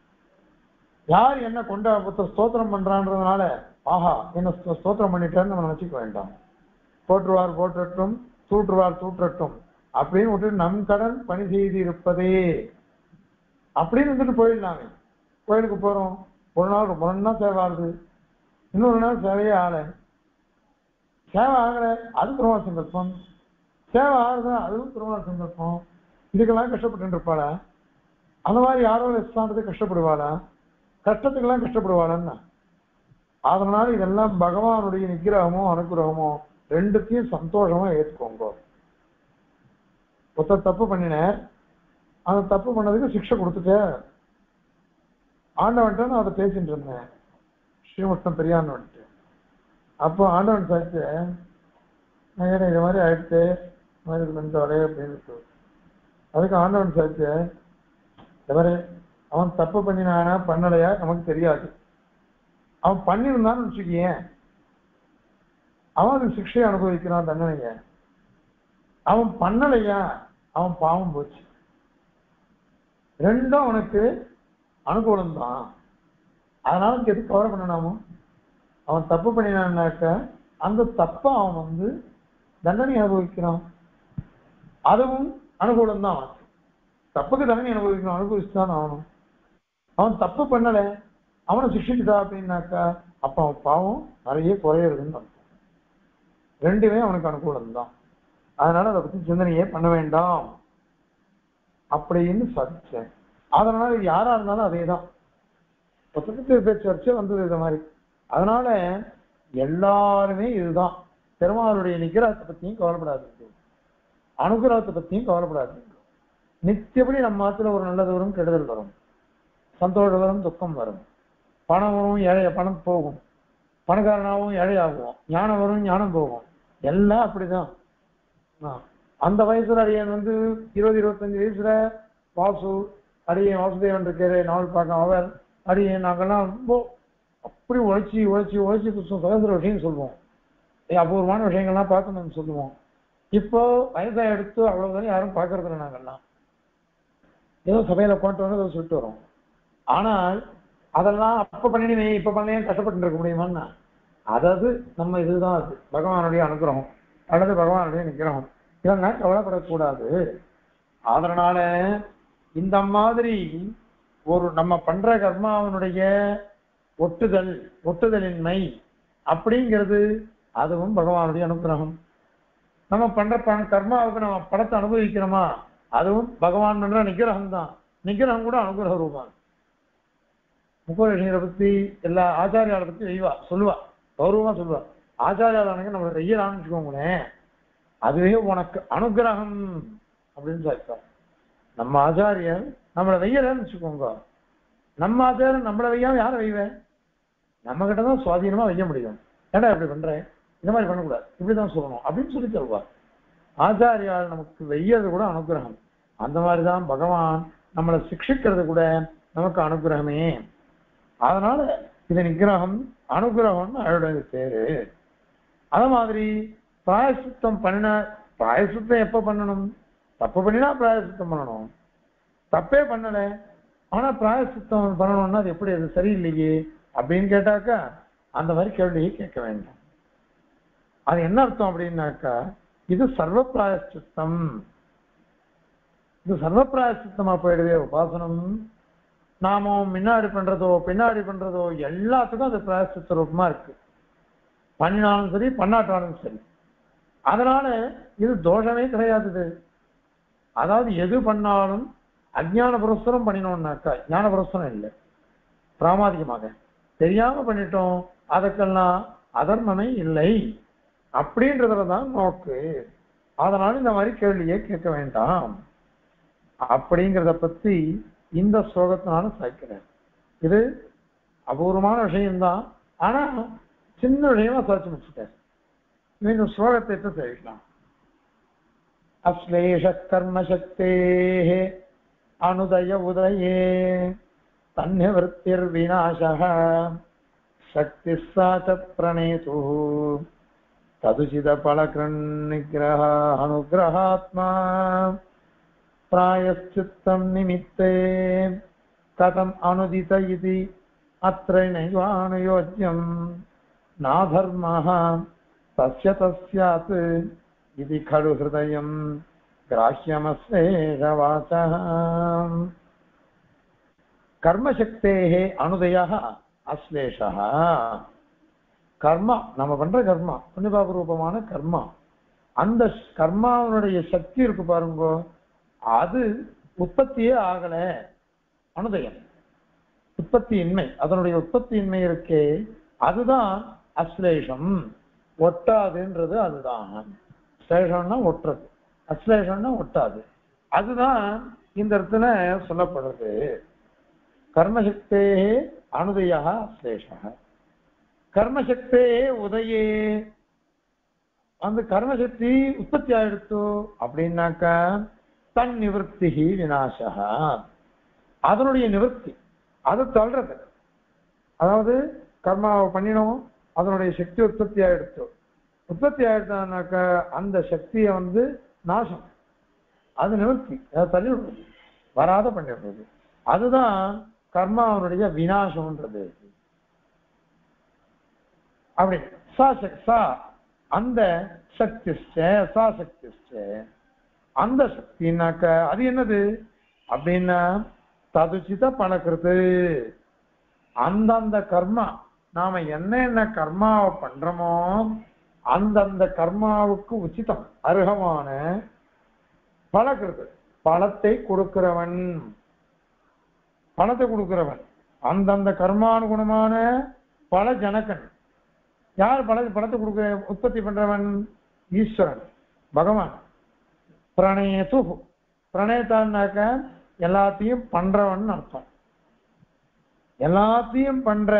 யார் என்ன கொண்டா ஸ்தோத்திரம் பண்றான்றதுனால ஆஹா என்ன ஸ்தோத்திரம் பண்ணிட்டாருன்னு நம்ம நினைச்சுக்க வேண்டாம். போற்றுவார் போற்றட்டும், தூற்றுவார் தூற்றட்டும் அப்படின்னு விட்டு நம் கடன் பணி செய்து இருப்பதே அப்படின்னு இருந்துட்டு போயிடலாமே. கோயிலுக்கு போறோம், ஒரு நாள் ரொம்ப நாள் சேவை ஆகுது, இன்னொரு நாள் சேவையே ஆகல. சேவை ஆகல அது திருமண சங்கல்பம், சேவை ஆகுதா அதுவும் திருமண சங்கல்பம். இதுக்கெல்லாம் கஷ்டப்பட்டு இருப்பாளா? அந்த மாதிரி யாரோ ரெஸ்டாண்டத்துக்கு கஷ்டப்படுவாளா? கஷ்டத்துக்கெல்லாம் கஷ்டப்படுவாளான்னா. அதனால இதெல்லாம் பகவானுடைய நிகிரகமோ அனுகிரகமோ ரெண்டுத்தையும் சந்தோஷமா ஏற்றுக்கோங்க. ஒருத்தர் தப்பு பண்ணினார், அந்த தப்பு பண்ணதுக்கு சிக்ஷை கொடுத்துட்ட ஆண்டவன்ட்டு நான் அதை பேசிட்டு இருந்தேன் ஸ்ரீமுஷ்ணம் பெரியாண்டவன்ட்டு. அப்போ ஆண்டவன் சாச்சு நான் ஏன்னா இது மாதிரி ஆயிடுச்சு, இது மாதிரி கொஞ்சம் வரைய அப்படின்னு. அதுக்கு ஆண்டவன் சாச்சு எவரே அவன் தப்பு பண்ணினானா பண்ணலையா நமக்கு தெரியாது. அவன் பண்ணியிருந்தான்னு வச்சுக்கியேன், அவன் அதுக்கு சிக்ஷையை அனுபவிக்கிறான், தண்டனைய. அவன் பண்ணலையா அவன் பாவம் போச்சு. ரெண்டும் அவனுக்கு அனுகூலம் தான். அதனால எது கவலை பண்ணனாமோ? அவன் தப்பு பண்ணினான்னாக்க அந்த தப்ப அவன் வந்து தண்டனை அனுபவிக்கிறான், அதுவும் அனுகூலம் தான். அவன் தப்புக்கு தண்டனை அனுபவிக்கணும், அனுபவிச்சுதான் ஆகணும். அவன் தப்பு பண்ணல அவனை சிக்ஷிச்சுட்டா அப்படின்னாக்கா அப்ப அவன் பாவம் நிறைய குறையிறதுன்னு அர்த்தம். ரெண்டுமே அவனுக்கு அனுகூலம் தான். அதனால அதை பத்தி சிந்தனையே பண்ண வேண்டாம் அப்படின்னு சாதிச்சேன். அதனால யாரா இருந்தாலும் அதே தான் பேச்சு வச்சு வந்தது இது மாதிரி. அதனால எல்லாருமே இதுதான். பெருமாளுடைய நிகிரகத்தை பத்தியும் கவலைப்படாது, அனுகிரகத்தை பத்தியும் கவலைப்படாது. நிச்சயப்படி நம்ம ஆத்துல ஒரு நல்லது வரும், கெடுதல் வரும், சந்தோஷம் வரும், துக்கம் வரும், பணம் வரும், ஏழைய பணம் போகும், பணக்காரனாகவும் ஏழையாகும், ஞானம் வரும், ஞானம் போகும், எல்லாம் அப்படிதான். அந்த வயசுல அடியன் வந்து இருபது இருபத்தஞ்சு வயசுல வாசு அடியன் வாசுதேவன் இருக்கிற நாவல் பார்க்க அவர் அடியன் நாங்கெல்லாம் ரொம்ப அப்படி உழைச்சி உழைச்சி உழைச்சி சுதந்திர விஷயம் சொல்லுவோம், அபூர்வமான விஷயங்கள்லாம் பார்க்கணும்னு சொல்லுவோம். இப்போ வயசா எடுத்து அவ்வளவுதானே யாரும் பார்க்கறதில்ல. நாங்கெல்லாம் ஏதோ சபையில கொண்டு வந்து அதை சொல்லிட்டு வரோம். ஆனால் அதெல்லாம் அப்ப பண்ணிடுமே இப்ப பண்ணலையே கஷ்டப்பட்டு இருக்க முடியுமான்னா அதாவது நம்ம இதுதான் அது பகவானுடைய அனுகிரகம் அல்லது பகவானுடைய நிகிரகம். இதெல்லாம் கவலைப்படக்கூடாது. அதனால இந்த மாதிரி ஒரு நம்ம பண்ற கர்மாவனுடைய ஒட்டுதல் ஒட்டுதலின்மை அப்படிங்கிறது அதுவும் பகவானுடைய அனுகிரகம். நம்ம பண்ற கர்மாவுக்கு நம்ம படத்தை அனுபவிக்கிறோமா அதுவும் பகவான் பண்ற நிகிரகம் தான். நிகிரகம் கூட அனுகிரக ரூபம். முக்கோணங்களை பத்தி எல்லா ஆச்சாரியாலை பத்தி வெய்வா சொல்லுவா, கௌரவமா சொல்லுவா. ஆச்சாரியாளனுக்கு நம்ம வெய்யலான்னு வச்சுக்கோங்களேன், அதுவே உனக்கு அனுகிரகம் அப்படின்னு சொல்லிட்டா. நம்ம ஆச்சாரியர் நம்மளை வெய்யலன்னு வச்சுக்கோங்க, நம்ம ஆச்சாரியர் நம்மளை வெய்யாம யாரை வெய்வேன்? நம்ம கிட்டதான் சுவாதீனமா வெய்ய முடியும். ஏன்னா இப்படி பண்றேன், இந்த மாதிரி பண்ணக்கூடாது, இப்படிதான் சொல்லணும் அப்படின்னு சொல்லி சொல்லுவா. ஆச்சாரியால் நமக்கு வெய்யறது கூட அனுகிரகம். அந்த மாதிரிதான் பகவான் நம்மளை சிக்ஷிக்கிறது கூட நமக்கு அனுகிரகமே. அதனால இது நிகிரகம் அனுகிரகம்னு அவருடைய பேரு. அத மாதிரி பிராயசித்தம் பண்ண, பிராயசித்தம் எப்ப பண்ணணும்? தப்பு பண்ணினா பிராயசித்தம் பண்ணணும், தப்பே பண்ணல ஆனா பிராயசித்தம் பண்ணணும்னா அது எப்படி, அது சரியில்லையே அப்படின்னு கேட்டாக்கா அந்த மாதிரி கேள்வியை கேட்க வேண்டாம். அது என்ன அர்த்தம் அப்படின்னாக்கா, இது சர்வ பிராயசித்தம், இது சர்வ பிராயசித்தமா போயிடுவே உபாசனம். நாம முன்னாடி பண்றதோ பின்னாடி பண்றதோ எல்லாத்துக்கும் அது பிராயசித்த ரூபமா இருக்கு, பண்ணினாலும் சரி பண்ணாட்டாலும் சரி. அதனால இது தோஷமே கிடையாது. அதாவது எது பண்ணாலும் அஜ்ஞான புரஸ்தரம் பண்ணினோம்னாக்கா, ஞான புரஸ்தரம் இல்லை, பிராமாதிகமாக தெரியாம பண்ணிட்டோம், அதுக்கெல்லாம் அதர்மமே இல்லை அப்படின்றதுலதான் நோக்கு. அதனால இந்த மாதிரி கேள்வியே கேட்க வேண்டாம் அப்படிங்கிறத பத்தி இந்த ஸ்லோகத்தினால சாய்க்கிறேன். இது அபூர்வமான விஷயம்தான், ஆனா சின்ன விஷயமா சாய்ச்சி முடிச்சுட்டேன். இந்த ஸ்லோகத்தை தெரிவிக்கலாம். அஸ்லேஷ கர்மசக்தே அனுதய உதயே தன்னிவர்த்திர் விநாசः சக்தி சாச்ச பிரணேது ததுசித பலக்ரன் நிகிரஹ அனுகிரஹாத்மா பிராயச்சித்தம் நிமித்தே கதம் அனுதித இதி அத்ர நைவானுயோஜ்யம் நாதர்மஹ தஸ்ய தஸ்யாத் இதி கடு ஹிருதயம் கிராஹ்யமஸ்லேஷ வாசः. கர்மசக்தேஹ அனுதயः அஸ்லேஷः. கர்மா, நம்ம பண்ற கர்மா புண்ணியபாப ரூபமான கர்மா, அந்த கர்மாவுடைய சக்தி இருக்கு பாருங்க, அது உற்பத்தியே ஆகல. அனுதயம் உற்பத்தி இன்மை, அதனுடைய உற்பத்தி இன்மை இருக்கே அதுதான் அஸ்லேஷம், ஒட்டாதுன்றது அதுதான். ஸ்லேஷம்னா ஒட்டுறது, அஸ்லேஷம்னா ஒட்டாது, அதுதான் இந்த இடத்துல சொல்லப்படுறது. கர்மசக்தே அனுதயா அஸ்லேஷா. கர்மசக்தே உதயே, அந்த கர்மசக்தி உற்பத்தி ஆயிடுத்து அப்படின்னாக்கா தன் நிவர்த்தி விநாசா, அதனுடைய நிவர்த்தி, அது தள்ளுறது. அதாவது கர்மாவை பண்ணினோம், அதனுடைய சக்தி உற்பத்தி ஆயிடுத்து, உற்பத்தி ஆயிடுத்தானாக்கா அந்த சக்தியை வந்து நாசம், அது நிவர்த்தி, அதை தள்ளி விடுறது, வராத பண்ணிடுறது. அதுதான் கர்மாவனுடைய விநாசம்ன்றது. அப்படி சா சா அந்த சக்தி, சா சக்தி, அந்த சக்தினாக்க அது என்னது அப்படின்னா ததுச்சித பலக்கிறது. அந்தந்த கர்மா, நாம என்ன என்ன கர்மாவை பண்றோமோ அந்தந்த கர்மாவுக்கு உச்சிதம் அருகமான பலக்கிறது, பலத்தை கொடுக்கிறவன், பணத்தை கொடுக்கிறவன், அந்தந்த கர்மானுகுணமான பல ஜனகன். யார் பல பணத்தை கொடுக்க உற்பத்தி பண்றவன்? ஈஸ்வரன், பகவான். பிரணேது, பிரணேதான்னாக்க எல்லாத்தையும் பண்றவன் அர்த்தம். எல்லாத்தையும் பண்ற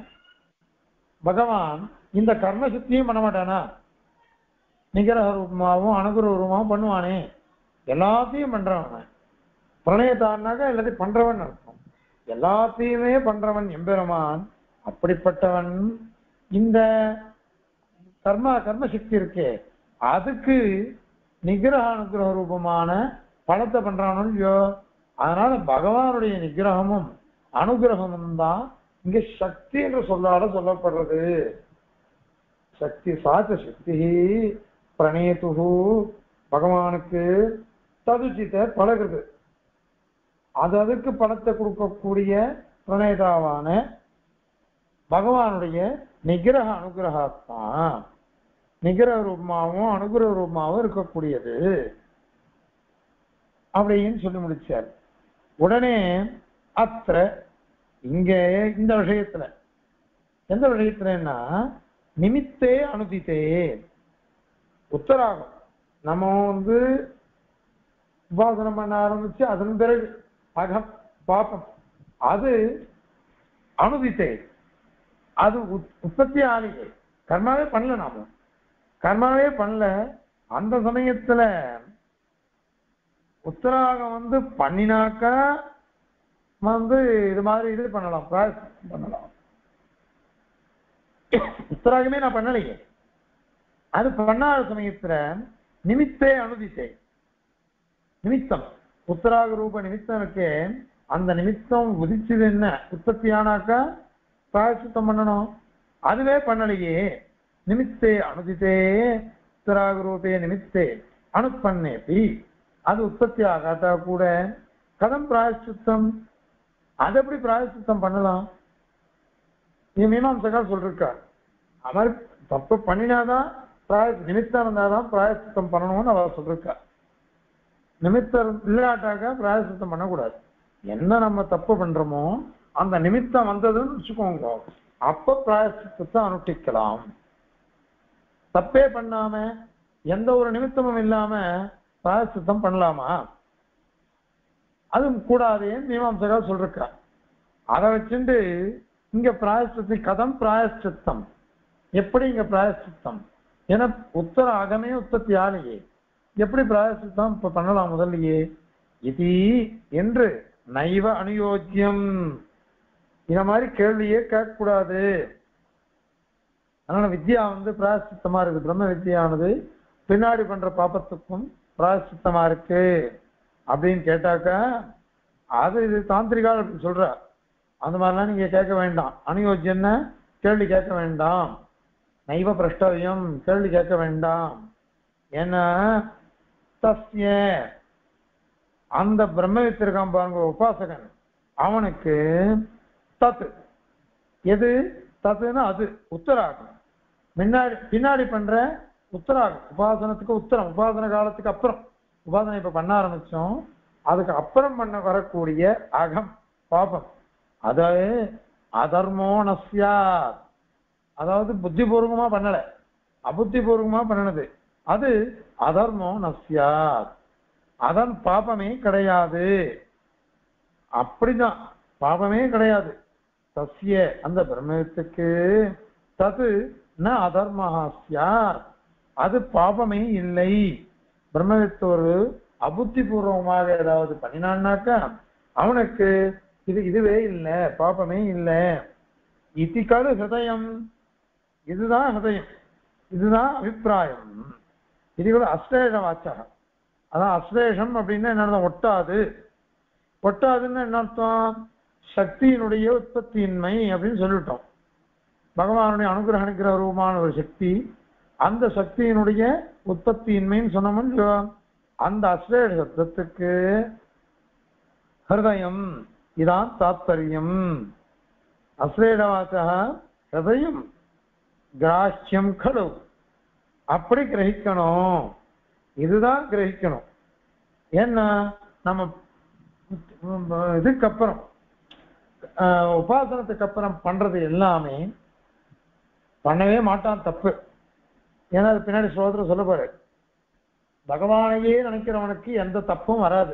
பகவான் இந்த கர்ம சுத்தியும் பண்ண மாட்டானா? நிகர ரூபமாகவும் அனுகிரக ரூபமாகவும் பண்ணுவானே, எல்லாத்தையும் பண்றவன். பிரணயத்தான்னாக்க எல்லாத்தையும் பண்றவன் அர்த்தம், எல்லாத்தையுமே பண்றவன் எம்பெருமான். அப்படிப்பட்டவன் இந்த கர்ம கர்மசக்தி இருக்கே அதுக்கு நிகிரக அனுகிரக ரூபமான பலத்தை பண்றானோ இல்லையோ, அதனால பகவானுடைய நிகிரகமும் அனுகிரகமும் தான் இங்க சக்தி என்று சொல்லாட சொல்லப்படுறது. சக்தி சாச்ச சக்தி பிரணேது, பகவானுக்கு ததுச்சித்த பழகுது, அது அதுக்கு பலத்தை கொடுக்கக்கூடிய பிரணேதாவான பகவானுடைய நிகிரக அனுகிரகாத்மா, நிகிரக ரூபமாகவும் அனுகிரக ரூபமாகவும் இருக்கக்கூடியது அப்படின்னு சொல்லி முடிச்சார். உடனே அத்த இங்கே இந்த விஷயத்துல எந்த விஷயத்துலன்னா நிமித்தே அனுதித்தே உத்தராகம் நம்ம வந்து உபாசனம் பண்ண ஆரம்பிச்சு அதன் பிறகு அகம் பாப்பம் அது அனுதித்தே அது உற்பத்தி ஆலையே கர்மாவே பண்ணல நாம கர்மாவே பண்ணல அந்த சமயத்துல உத்தராகம் வந்து பண்ணினாக்கா வந்து இது மாதிரி இது பண்ணலாம் பண்ணலாம் உத்தராகமே நான் பண்ணலையே அது பண்ணாத சமயத்துல நிமித்தே அனுதித்தே நிமித்தம் உத்தராக ரூப நிமித்தம் இருக்கே அந்த நிமித்தம் உதிச்சது என்ன உற்பத்தி ஆனாக்கா பிராயசித்தம் பண்ணணும் அதுவே பண்ணலையே நிமித்தே அனுதித்தே உத்தராக ரூபே நிமித்தே அனுப்பன்னேபி அது உற்பத்தி ஆகாட்டா கூட கதம் பிராயசித்தம் அது எப்படி பிராயசித்தம் பண்ணலாம் இது மீமாம்சகர் சொல்லிருக்கார் அது மாதிரி தப்பு பண்ணினாதான் பிராய நிமித்தம் இருந்தாதான் பிராயசித்தம் பண்ணணும்னு அவர் சொல்லிருக்கார் நிமித்தம் இல்லாட்டாக்க பிராயசித்தம் பண்ணக்கூடாது என்ன நம்ம தப்பு பண்றோமோ அந்த நிமித்தம் வந்ததுன்னு வச்சுக்கோங்க அப்ப பிராயசித்தத்தை அனுஷ்டிக்கலாம் தப்பே பண்ணாம எந்த ஒரு நிமித்தமும் இல்லாம பிராயசித்தம் பண்ணலாமா அதுவும் கூடாதேன்னு மீமாம்சகா சொல்றா அதை வச்சுட்டு இங்க பிராயசித்தி கதம் பிராயசித்தம் எப்படி இங்க பிராயசித்தம் ஏன்னா உத்தர அகமே உற்பத்தி ஆலையே எப்படி பிராயசித்தம் இப்ப பண்ணலாம் முதல்லையே இது என்று நைவ அனுயோக்கியம் இந்த மாதிரி கேள்வியே கேட்கக்கூடாது அதனால வித்யா வந்து பிராயசித்தமா இருக்கு பிரம்ம வித்யானது பின்னாடி பண்ற பாப்பத்துக்கும் பிராயசித்தமா இருக்கு அப்படின்னு கேட்டாக்கா அது இது தாந்திரிகால் அப்படின்னு சொல்ற அந்த மாதிரிலாம் நீங்க கேட்க வேண்டாம் அனுயோஜ்யன்னு கேள்வி கேட்க வேண்டாம் நைவ பிரஷ்டவியம் கேள்வி கேட்க வேண்டாம் ஏன்னா தஸ்ய அந்த பிரம்மவித்து இருக்கான் பாருங்க உபாசகன் அவனுக்கு தத்து எது தத்துன்னா அது உத்தராகும் முன்னாடி பின்னாடி பண்ற உத்தராகும் உபாசனத்துக்கு உத்தரம் உபாசன காலத்துக்கு அப்புறம் உபாசனை இப்ப பண்ண ஆரம்பிச்சோம் அதுக்கு அப்புறம் பண்ண வரக்கூடிய அகம் பாபம் அதாவது அதர்மோ நஸ்யா அதாவது புத்திபூர்வமா பண்ணல அபுத்திபூர்வமா பண்ணனது அது அதர்மோ நஸ்யா அதன் பாபமே கிடையாது அப்படிதான் பாபமே கிடையாது சசிய அந்த பிரம்மத்துக்கு தது ந அதர்மஹாஸ்யா அது பாபமே இல்லை பிரம்மவித்து ஒரு அபுத்தி பூர்வமாக ஏதாவது பண்ணினான்னாக்கா அவனுக்கு இது இதுவே இல்லை பாபமே இல்லை இத்திக்காது ஹிருதயம் இதுதான் ஹிருதயம் இதுதான் அபிப்பிராயம் இது கூட அஸ்லேஷ வாச்சகம் அதான் அஸ்லேஷம் அப்படின்னா என்ன ஒட்டாது ஒட்டாதுன்னு என்ன அர்த்தம் சக்தியினுடைய உற்பத்தியின்மை அப்படின்னு சொல்லிட்டோம் பகவானுடைய அனுகிரகணிக்கிற ரூபமான ஒரு சக்தி அந்த சக்தியினுடைய உற்பத்தியின்மைன்னு சொன்னோம்னு அந்த அஸ்லேஷ சப்தத்துக்கு ஹிருதயம் இதான் தாத்பரியம் அஸ்லேஷவாச்சக ஹிருதயம் கிராஹ்யம் கலு அப்படி கிரகிக்கணும் இதுதான் கிரகிக்கணும் ஏன்னா நம்ம இதுக்கப்புறம் உபாசனத்துக்கு அப்புறம் பண்றது எல்லாமே பண்ணவே மாட்டான் தப்பு ஏன்னா அது பின்னாடி ஸ்லோகத்துல சொல்ல போற பகவானையே நினைக்கிறவனுக்கு எந்த தப்பும் வராது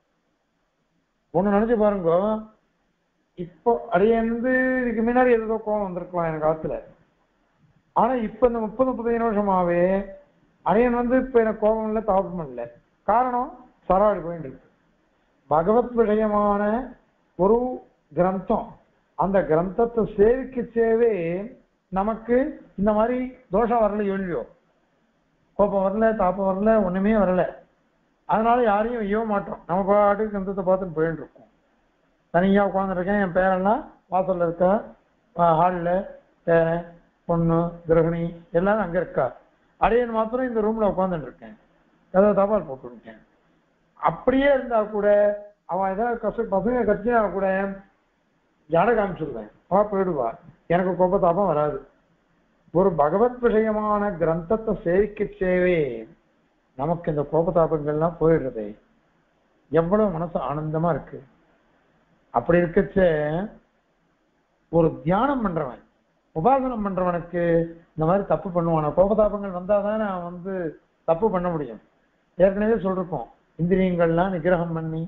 ஒண்ணு நினைச்சு பாருங்க இப்போ அடையந்து இதுக்கு முன்னாடி எதோ கோபம் வந்திருக்கலாம் எனக்கு காலத்துல ஆனா இப்ப இந்த முப்பது முப்பது வருஷமாவே அடையன் வந்து இப்ப எனக்கு கோபம் இல்லை தாபம் இல்லை காரணம் சராடி போயிட்டு இருக்கு பகவத் விஷயமான ஒரு கிரந்தம் அந்த கிரந்தத்தை சேவிக்க சேவே நமக்கு இந்த மாதிரி தோஷம் வரல இல்லையோ கோபம் வரல தாப்பம் வரல ஒண்ணுமே வரல அதனால யாரையும் வையவே மாட்டோம் நம்ம பாட்டுக்கு கிரந்தத்தை பார்த்துட்டு போயிட்டு இருக்கோம் தனியா உட்காந்துருக்கேன் என் பேரெல்லாம் வாசல்ல இருக்கா ஹாலில் பேரன் பொண்ணு கிரகிணி எல்லாரும் அங்க இருக்கா அடையன் மாத்திரம் இந்த ரூம்ல உட்காந்துட்டு இருக்கேன் ஏதாவது தபால் போட்டுருக்கேன் அப்படியே இருந்தா கூட அவன் ஏதாவது கஷ்ட பசங்க கட்சினா கூட ஜாட காமிச்சிருவேன் அவ போயிடுவா எனக்கு கோபத்தாபம் வராது ஒரு பகவத் விஷயமான கிரந்தத்தை சேவிக்க சேவே நமக்கு இந்த கோபத்தாபங்கள்லாம் போயிடுறது எவ்வளவு மனசு ஆனந்தமா இருக்கு அப்படி இருக்கச்ச ஒரு தியானம் பண்றவன் உபாசனம் பண்றவனுக்கு இந்த மாதிரி தப்பு பண்ணுவான கோபதாபங்கள் வந்தாதானே அவன் வந்து தப்பு பண்ண முடியும். ஏற்கனவே சொல்லிருக்கோம், இந்திரியங்கள்லாம் நிகிரகம் பண்ணி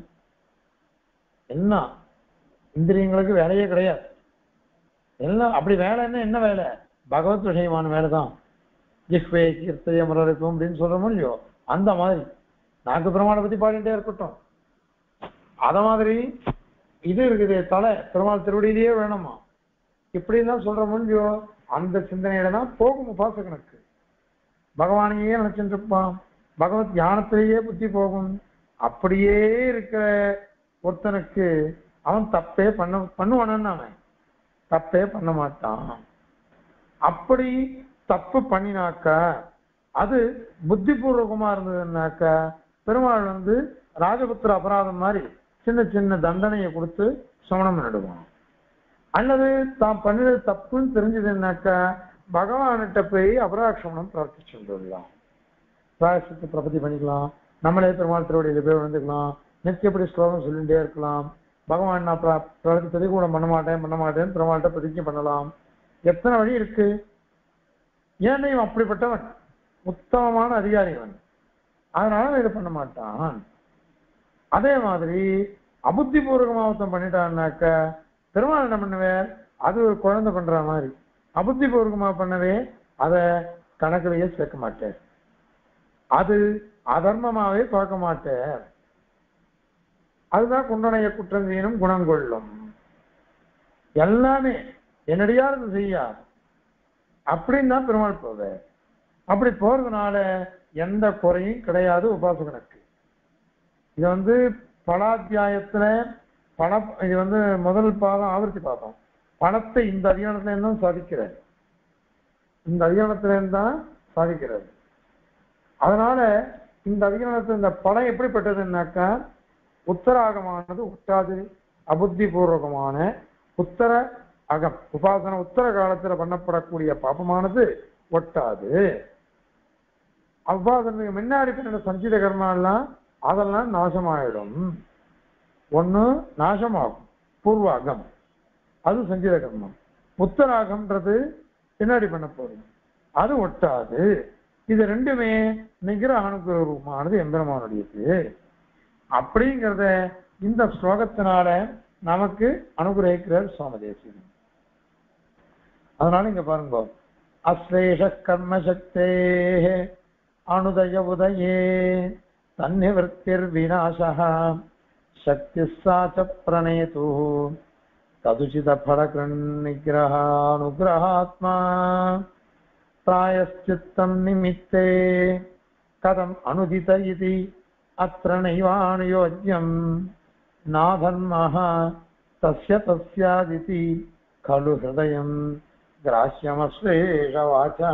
என்ன இந்திரியங்களுக்கு வேலையே கிடையாது. எல்லாம் அப்படி வேலைன்னா என்ன வேலை? பகவத் விஷயமான வேலைதான். ஜிஹ்வே கீர்த்தைய முரளிக்கும் அப்படின்னு சொல்றோமோ இல்லையோ, அந்த மாதிரி நாக்கு பெருமாளை பத்தி பாடிட்டே இருக்கட்டும். அத மாதிரி இது இருக்குது, தலை பெருமாள் திருவடியிலேயே வேணுமா இப்படின்னு சொல்றோமோ இல்லையோ, அந்த சிந்தனையில தான் போகும் உபாசகனுக்கு. பகவானையே நினைச்சுட்டு இருப்பான், பகவத் ஞானத்திலேயே புத்தி போகும். அப்படியே இருக்கிற ஒருத்தனுக்கு அவன் தப்பே பண்ண பண்ணுவானு அவன் தப்பே பண்ண மாட்டான். அப்படி தப்பு பண்ணினாக்கா அது புத்திபூர்வகமா இருந்ததுன்னாக்கா பெருமாள் வந்து ராஜபுத்திர அபராதம் மாதிரி சின்ன சின்ன தண்டனையை கொடுத்து சமணம் பண்ணிடுவான். அல்லது தான் பண்ணினது தப்புன்னு தெரிஞ்சதுன்னாக்கா பகவான்கிட்ட போய் அபராக்ஷமணம் பிரார்த்திச்சு வந்துடலாம். பிராயசத்தை பிரபத்தி பண்ணிக்கலாம், நம்மளே பெருமாள் திருவடியில போய் விழுந்துக்கலாம், நித்தியப்படி ஸ்லோகம் சொல்லிட்டே இருக்கலாம். பகவான் நான் பிரதி கூட பண்ண மாட்டேன் பண்ண மாட்டேன்னு பெருமாள்கிட்ட பிரதிஜை பண்ணலாம். எத்தனை வழி இருக்கு. ஏன்னா இவன் அப்படிப்பட்டவன் உத்தமமான அதிகாரி அவன், அதனால இதை பண்ண மாட்டான். அதே மாதிரி அபுத்தி பூர்வகமாவத்தம் பண்ணிட்டான்னாக்க பெருமாள் என்ன பண்ணுவேன், அது ஒரு குழந்தை பண்ற மாதிரி அபுத்தி பூர்வகமா பண்ணவே அதை கணக்கிலேயே சேர்க்க மாட்டேன், அது அதர்மமாவே பார்க்க மாட்டேன். அதுதான் குண்டனைய குற்றம் செய்யணும் குணம் கொள்ளும் எல்லாமே என்னடியார் செய்யார் அப்படின்னு தான் பெருமாள் போவே. அப்படி போறதுனால எந்த குறையும் கிடையாது உபாசகனுக்கு. இது வந்து பலாத்தியாயத்துல பண இது வந்து முதல் பாதம் ஆவர்த்தி பார்த்தோம். பணத்தை இந்த அதிகாரத்துல இருந்தும் சாதிக்கிறார், இந்த அதிகாரத்துல இருந்தான் சாதிக்கிறது. அதனால இந்த அதிகாரத்துல இந்த படம் எப்படிப்பட்டதுன்னாக்கா உத்தராகமானது ஒட்டாது, அபுத்தி பூர்வகமான உத்தர அகம் உபாசன உத்தர காலத்துல பண்ணப்படக்கூடிய பாபமானது ஒட்டாது. உபாசனத்துக்கு முன்னாடி பின்ன சஞ்சித கர்மாலாம் அதெல்லாம் நாசமாயிடும். ஒண்ணு நாசமாகும் பூர்வாகம், அது சஞ்சித கர்மம். உத்தராகம்ன்றது பின்னாடி பண்ண போறது, அது ஒட்டாது. இது ரெண்டுமே நிகர அனுகிரக ரூபமானது எம்பெருமானுடையது. அப்படிங்கிறத இந்த ஸ்லோகத்தினால நமக்கு அனுகிரகிக்கிறார் சுவாமி தேசிகன். அதனால இங்க பாருங்க, அஸ்லேஷ கர்மசக்தே அனுதய உதயே தன்னிவர்த்திர் விநாசः சக்தி சாச்ச பிரணேது ததுசித படகிருன் நிகிரஹானுகிரஹாத்மா பிராயஷ்சித்தம் நிமித்தே கதம் அனுதித இதி அத்ர நைவானுயோஜ்யம் நாதர்மஹ தஸ்ய தஸ்யாதிதி खलु हृदयं ग्राह्यमश्लेषवाचः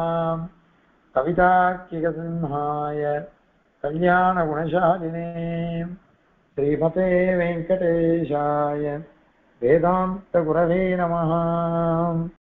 कवितार्किकसिंहाय कल्याणगुणशालिने श्रीमते वेङ्कटेशाय वेदान्तगुरवे नमः।